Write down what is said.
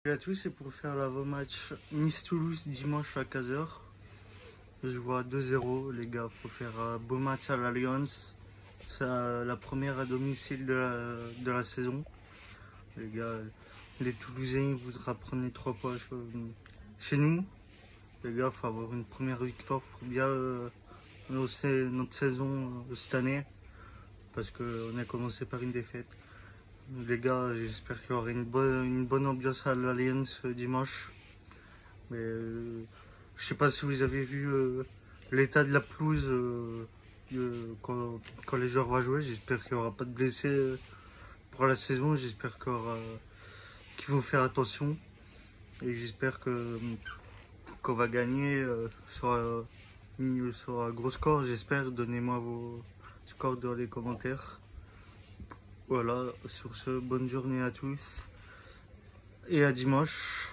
Salut à tous, c'est pour faire l'avant-match Nice-Toulouse dimanche à 15h. Je vois 2-0, les gars. Faut faire un beau match à l'Alliance. C'est la première à domicile de la saison. Les gars, les Toulousains voudraient prendre les 3 points chez nous. Les gars, faut avoir une première victoire pour bien notre saison cette année. Parce qu'on a commencé par une défaite. Les gars, j'espère qu'il y aura une bonne ambiance à l'Alliance dimanche. Mais je sais pas si vous avez vu l'état de la pelouse quand les joueurs vont jouer. J'espère qu'il n'y aura pas de blessés pour la saison. J'espère qu'ils vont faire attention. Et j'espère qu'on va gagner sur un gros score. J'espère. Donnez-moi vos scores dans les commentaires. Voilà, sur ce, bonne journée à tous et à dimanche.